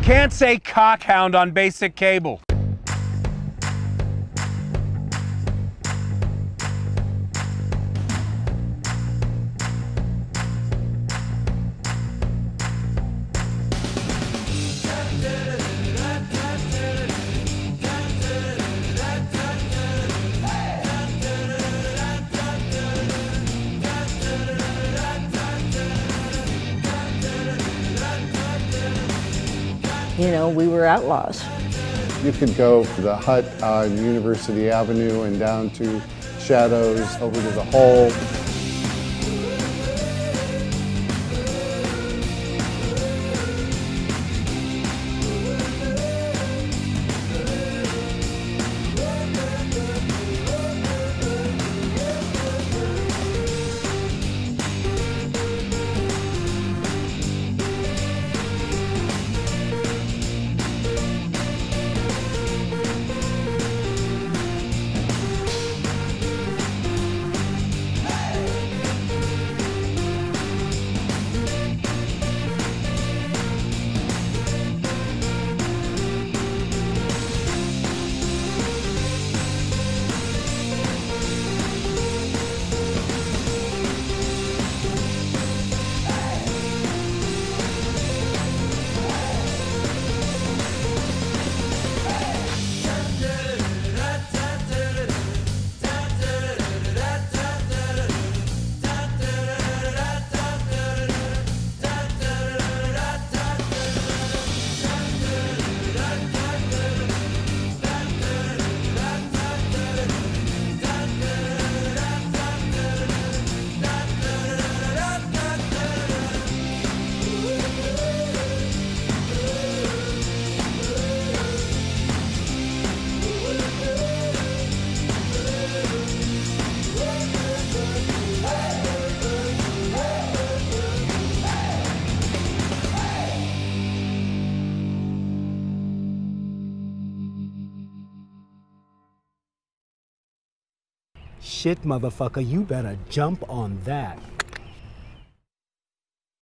Can't say cockhound on basic cable. You know, we were outlaws. You could go to the hut on University Avenue and down to Shadows, over to the Hole. Shit, motherfucker, you better jump on that.